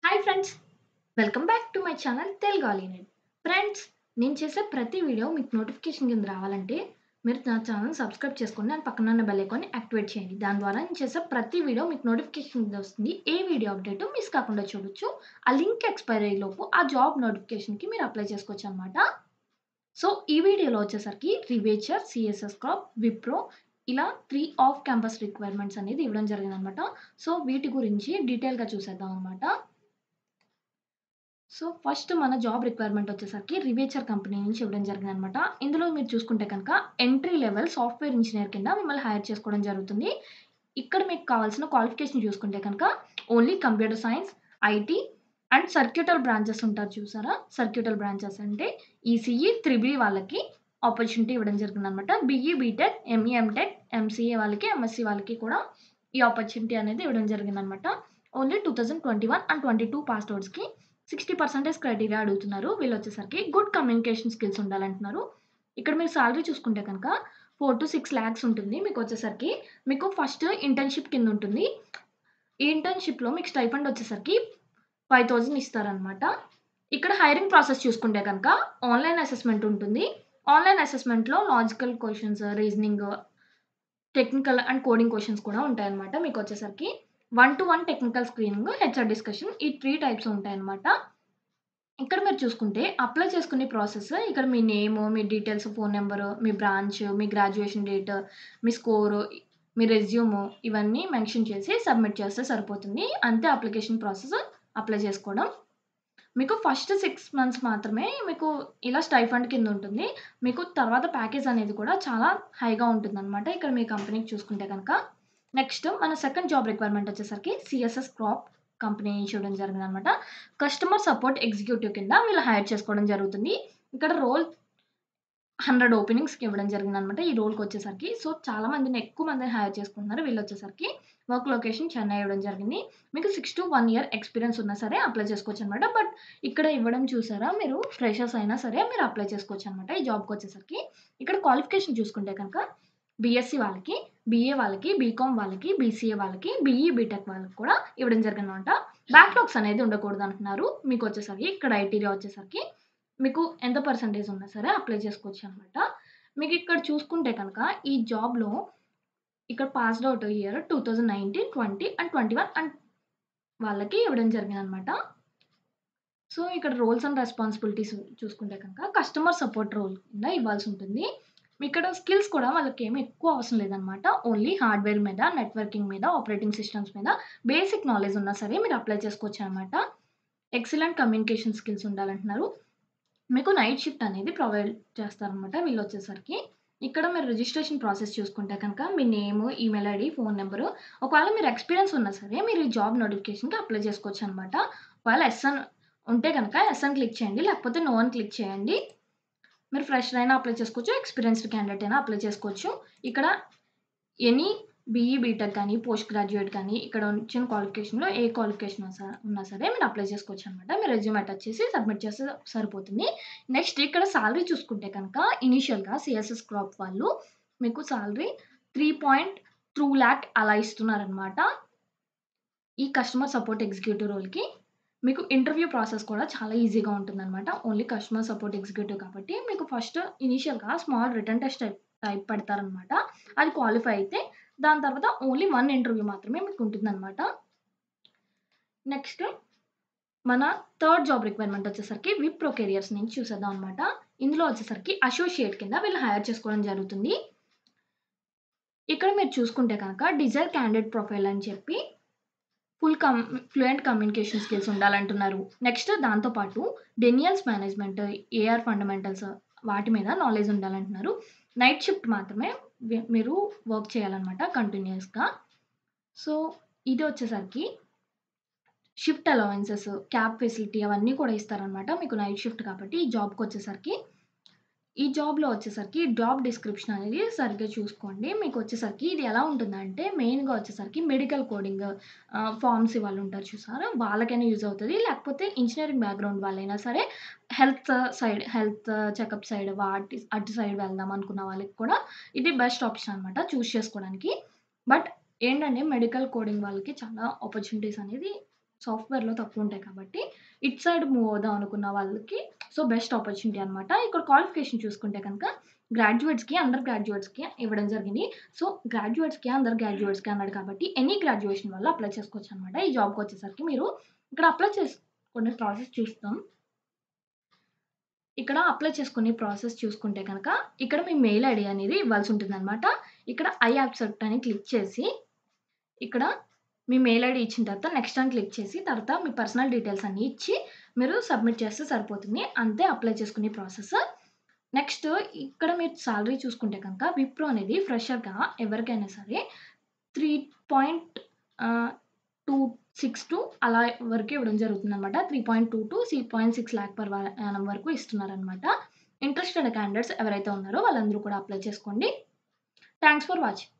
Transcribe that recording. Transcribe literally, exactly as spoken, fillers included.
Hi friends! Welcome back to my channel Telugu ఆలీనెట్. Friends, నేను చేసే ప్రతి వీడియో మీకు నోటిఫికేషన్ కింద రావాలంటే మీరు నా ఛానల్ సబ్స్క్రైబ్ చేసుకోండి అండ్ పక్కన ఉన్న బెల్ ఐకాన్ని యాక్టివేట్ చేయండి. దాని ద్వారా నేను చేసే ప్రతి వీడియో మీకు నోటిఫికేషన్ కింద వస్తుంది. ఏ వీడియో అప్డేట్ మిస్ కాకుండా చూడొచ్చు. ఆ లింక్ ఎక్స్‌పైర్ అయ్యేలోపు ఆ జాబ్ నోటిఫికేషన్‌కి మీరు అప్లై చేసుకోవచ్చనమాట. సో, ఈ వీడియోలో వచ్చేసరికి రివేచర్, సీఎస్ఎస్ క్రాప్, విప్రో ఇలా మూడు ఆఫ్ క్యాంపస్ రిక్వైర్మెంట్స్ అనేది ఇవ్వడం జరిగిందనమాట. సో, వీటి గురించి డీటెయిల్‌గా చూసేద్దాం అనమాట. సో, ఫస్ట్ మన జాబ్ రిక్వైర్మెంట్ వచ్చేసరికి రివేచర్ కంపెనీ నుంచి ఇవ్వడం జరిగిందనమాట. ఇందులో మీరు చూసుకుంటే కనుక ఎంట్రీ లెవెల్ సాఫ్ట్‌వేర్ ఇంజినీర్ కింద మిమ్మల్ని హైర్ చేసుకోవడం జరుగుతుంది. ఇక్కడ మీకు కావాల్సిన క్వాలిఫికేషన్ చూసుకుంటే కనుక only computer science, IT and circuital branches ఉంటారు చూసారా? సర్క్యూటల్ బ్రాంచెస్ అంటే ఈసీఈ, త్రిబుల్ ఈ వాళ్ళకి ఆపర్చునిటీ ఇవ్వడం జరిగిందనమాట. BE, BTech, ME, MTech, MCA వాళ్ళకి, ఎంఎస్సీ వాళ్ళకి కూడా ఈ ఆపర్చునిటీ అనేది ఇవ్వడం జరిగిందనమాట. ఓన్లీ రెండు వేల ఇరవై ఒకటి అండ్ ఇరవై రెండు పాస్డ్ ఔట్స్‌కి అరవై పర్సెంట్ క్రైటీరియా అడుగుతున్నారు. వీళ్ళొచ్చేసరికి గుడ్ కమ్యూనికేషన్ స్కిల్స్ ఉండాలంటున్నారు. ఇక్కడ మీరు సాలరీ చూసుకుంటే కనుక నాలుగు ఆరు లాక్స్ ఉంటుంది. మీకొచ్చేసరికి మీకు ఫస్ట్ ఇంటర్న్‌షిప్ కింద ఉంటుంది. ఈ ఇంటర్న్‌షిప్‌లో మీకు స్టైఫండ్ వచ్చేసరికి ఐదు వేలు ఇస్తారనమాట. ఇక్కడ హైరింగ్ ప్రాసెస్ చూసుకుంటే కనుక ఆన్‌లైన్ అసెస్‌మెంట్ ఉంటుంది. ఆన్‌లైన్ అసెస్‌మెంట్‌లో logical questions, reasoning, technical and coding questions కూడా ఉంటాయన్నమాట. మీకొచ్చేసరికి one to one technical screening, HR discussion ఈ మూడు టైప్స్ ఉంటాయన్నమాట. ఇక్కడ మీరు చూసుకుంటే అప్లై చేసుకునే ప్రాసెస్ ఇక్కడ మీ నేము, మీ డీటెయిల్స్, ఫోను నంబరు, మీ బ్రాంచ్, మీ గ్రాడ్యుయేషన్ డేట్, మీ స్కోరు, మీ రెజ్యూము ఇవన్నీ మెన్షన్ చేసి సబ్మిట్ చేస్తే సరిపోతుంది. అంతే అప్లికేషన్ ప్రాసెస్ అప్లై చేసుకోవడం. మీకు ఫస్ట్ ఆరు మంత్స్ మాత్రమే మీకు ఇలా స్టైఫండ్ కింద ఉంటుంది. మీకు తర్వాత ప్యాకేజ్ అనేది కూడా చాలా హైగా ఉంటుందనమాట. ఇక్కడ మీ కంపెనీకి చూసుకుంటే గనక. నెక్స్ట్ మన సెకండ్ జాబ్ రిక్వైర్మెంట్ వచ్చేసరికి సీఎస్ఎస్ క్రాప్ కంపెనీ నుంచి ఇవ్వడం జరిగిందనమాట. కస్టమర్ సపోర్ట్ ఎగ్జిక్యూటివ్ కింద వీళ్ళు హైర్ చేసుకోవడం జరుగుతుంది. ఇక్కడ రోల్ వంద ఓపెనింగ్స్‌కి ఇవ్వడం జరిగిందనమాట. ఈ రోల్‌కొచ్చేసరికి. సో, చాలా మందిని ఎక్కువ మందిని హైర్ చేసుకుంటున్నారు. వీళ్ళొచ్చేసరికి వర్క్ లొకేషన్ చెన్నై ఇవ్వడం జరిగింది. మీకు ఆరు టు ఒక ఇయర్ ఎక్స్‌పీరియన్స్ ఉన్నా సరే అప్లై చేసుకోవచ్చనమాట. బట్ ఇక్కడ ఇవ్వడం చూసారా మీరు ఫ్రెషర్స్ అయినా సరే మీరు అప్లై చేసుకోవచ్చనమాట ఈ జాబ్‌కొచ్చేసరికి. ఇక్కడ క్వాలిఫికేషన్ చూసుకుంటే కనుక బీఎస్సీ వాళ్ళకి, బీఏ వాళ్ళకి, బీకామ్ వాళ్ళకి, బీసీఏ వాళ్ళకి, బీఈ, బీటెక్ వాళ్ళకి కూడా ఇవ్వడం జరిగిందనమాట. బ్యాక్‌లాగ్స్ అనేది ఉండకూడదంటున్నారు. మీకొచ్చేసరికి క్రైటీరియా వచ్చేసరికి మీకు ఎంత పర్సెంటేజ్ ఉన్నా సరే అప్లై చేసుకోవచ్చనమాట. మీకిక్కడ చూసుకుంటే కనుక ఈ జాబ్‌లో ఇక్కడ పాస్డ్ ఔట్ ఇయర్ రెండు వేల పంతొమ్మిది, ఇరవై అండ్ ఇరవై ఒకటి అండ్ వాళ్ళకి ఇవ్వడం జరిగిందనమాట. సో, ఇక్కడ రోల్స్ అండ్ రెస్పాన్సిబిలిటీస్ చూసుకుంటే కనుక కస్టమర్ సపోర్ట్ రోల్ కింద ఇవ్వాల్సుంటుంది. ఇక్కడ స్కిల్స్ కూడా వాళ్ళకేమి ఎక్కువ అవసరం లేదనమాట. ఓన్లీ హార్డ్‌వేర్ మీద, నెట్వర్కింగ్ మీద, ఆపరేటింగ్ సిస్టమ్స్ మీద బేసిక్ నాలెడ్జ్ ఉన్నా సరే మీరు అప్లై చేసుకోవచ్చనమాట. ఎక్సలెంట్ కమ్యూనికేషన్ స్కిల్స్ ఉండాలంటున్నారు. మీకు నైట్ షిఫ్ట్ అనేది ప్రొవైడ్ చేస్తారనమాట వీళ్ళొచ్చేసరికి. ఇక్కడ మీరు రిజిస్ట్రేషన్ ప్రాసెస్ చూసుకుంటే కనుక మీ name, email ID, phone number ఒకవేళ మీరు ఎక్స్‌పీరియన్స్ ఉన్నా సరే మీరు ఈ జాబ్ నోటిఫికేషన్‌కి అప్లై చేసుకోవచ్చనమాట. ఒకవేళ యెస్ అని ఉంటే గనక యెస్ అని క్లిక్ చేయండి. లేకపోతే నో అని క్లిక్ చేయండి. మీరు ఫ్రెషర్ అయినా అప్లై చేసుకోవచ్చు. ఎక్స్‌పీరియన్స్‌డ్ క్యాండిడేట్ అయినా అప్లై చేసుకోవచ్చు. ఇక్కడ ఎనీ బీఈ, బీటెక్ గాని, పోస్ట్ గ్రాడ్యుయేట్ గాని ఇక్కడ ఇచ్చిన క్వాలిఫికేషన్‌లో ఏ క్వాలిఫికేషన్ ఉన్నా స ఉన్నా సరే మీరు అప్లై చేసుకోవచ్చనమాట. మీ రెజ్యూమ్ అటాచ్ చేసి సబ్మిట్ చేస్తే సరిపోతుంది. నెక్స్ట్ ఇక్కడ సాలరీ చూసుకుంటే కనుక ఇనీషియల్‌గా సీఎస్ఎస్ క్రాప్ వాళ్ళు మీకు సాలరీ మూడు పాయింట్ రెండు లాక్ అలా ఇస్తున్నారనమాట. ఈ కస్టమర్ సపోర్ట్ ఎగ్జిక్యూటివ్ రోల్‌కి. మీకు ఇంటర్వ్యూ ప్రాసెస్ కూడా చాలా ఈజీగా ఉంటుందనమాట. ఓన్లీ కస్టమర్ సపోర్ట్ ఎగ్జిక్యూటివ్ కాబట్టి మీకు ఫస్ట్ ఇనీషియల్‌గా small written test type type పెడతారనమాట. అది క్వాలిఫై అయితే దాని తర్వాత ఓన్లీ ఒక ఇంటర్వ్యూ మాత్రమే మీకు ఉంటుందనమాట. నెక్స్ట్ మన థర్డ్ జాబ్ రిక్వైర్మెంట్ వచ్చేసరికి విప్రో కెరియర్స్ నుంచి చూసేద్దాం అనమాట. ఇందులో వచ్చేసరికి అసోసియేట్ కింద వీళ్ళు హైర్ చేసుకోవడం జరుగుతుంది. ఇక్కడ మీరు చూసుకుంటే కనుక డిజైర్ క్యాండిడేట్ ప్రొఫైల్ అని చెప్పి full come fluent communication skills ఉండాలంటున్నారు. నెక్స్ట్ దాంతో పాటు డెనియల్స్ మేనేజ్మెంట్, ఏఆర్ ఫండమెంటల్స్ వాటి మీద నాలెడ్జ్ ఉండాలంటున్నారు. నైట్ షిఫ్ట్ మాత్రమే వి మీరు వర్క్ చేయాలనమాట కంటిన్యూయస్‌గా. సో, ఇది వచ్చేసరికి షిఫ్ట్ అలవెన్సెస్, క్యాబ్ ఫెసిలిటీ అవన్నీ కూడా ఇస్తారనమాట. మీకు నైట్ షిఫ్ట్ కాబట్టి ఈ జాబ్‌కొచ్చేసరికి. ఈ జాబ్‌లో వచ్చేసరికి జాబ్ డిస్క్రిప్షన్ అనేది సరిగ్గా చూసుకోండి. మీకొచ్చేసరికి ఇది ఎలా ఉంటుందంటే మెయిన్‌గా వచ్చేసరికి మెడికల్ కోడింగ్ ఆహ్, ఫార్మసీ వాళ్ళు ఉంటారు చూసారా? వాళ్ళకైనా యూజ్ అవుతది. లేకపోతే ఇంజినీరింగ్ బ్యాక్‌గ్రౌండ్ వాళ్ళైనా సరే health side health checkup side వాటి అటు సైడ్ వెళ్దాం అనుకున్న వాళ్ళకి కూడా ఇది బెస్ట్ ఆప్షన్ అనమాట చూజ్ చేసుకోవడానికి. బట్ ఏంటంటే మెడికల్ కోడింగ్ వాళ్ళకి చాలా ఆపర్చునిటీస్ అనేది సాఫ్ట్‌వేర్‌లో తక్కువుంటాయి కాబట్టి, ఇటు సైడ్ మూవ్ అవుదాం అనుకున్న వాళ్ళకి సో, బెస్ట్ ఆపర్చునిటీ అనమాట. ఇక్కడ క్వాలిఫికేషన్ చూసుకుంటే కనుక గ్రాడ్యుయేట్స్‌కి, అండర్ గ్రాడ్యుయేట్స్‌కి ఇవ్వడం జరిగింది. సో, గ్రాడ్యుయేట్స్‌కి, అండర్ గ్రాడ్యుయేట్స్‌కి అన్నాడు కాబట్టి ఎనీ గ్రాడ్యుయేషన్ వల్ల అప్లై చేసుకోవచ్చనమాట. ఈ జాబ్‌కొచ్చేసరికి మీరు ఇక్కడ అప్లై చేసుకునే ప్రాసెస్ చూస్తాం. ఇక్కడ అప్లై చేసుకునే ప్రాసెస్ చూసుకుంటే కనుక, ఇక్కడ మీ మెయిల్ ఐడీ అనేది ఇవ్వాల్సి ఉంటుందనమాట. ఇక్కడ ఐ యాక్సెప్ట్ అని క్లిక్ చేసి, ఇక్కడ మీ మెయిల్ ఐడీ ఇచ్చిన తర్వాత నెక్స్ట్ అని క్లిక్ చేసి, తర్వాత మీ పర్సనల్ డీటెయిల్స్ అన్నీ ఇచ్చి, మీరు సబ్మిట్ చేస్తే సరిపోతుంది. అంతే అప్లై చేసుకునే ప్రాసెస్. నెక్స్ట్ ఇక్కడ మీరు సాలరీ చూసుకుంటే కనుక, విప్రో అనేది ఫ్రెషర్‌గా ఎవరికైనా సరే three point ah, two six two అలా వరకు ఇవ్వడం జరుగుతుందనమాట. Three point two to three point six lakh per annum వరకు ఇస్తున్నారనమాట. ఇంట్రెస్టెడ్ క్యాండిడేట్స్ ఎవరైతే ఉన్నారో వాళ్ళందరూ కూడా అప్లై చేసుకోండి. Thanks for watching.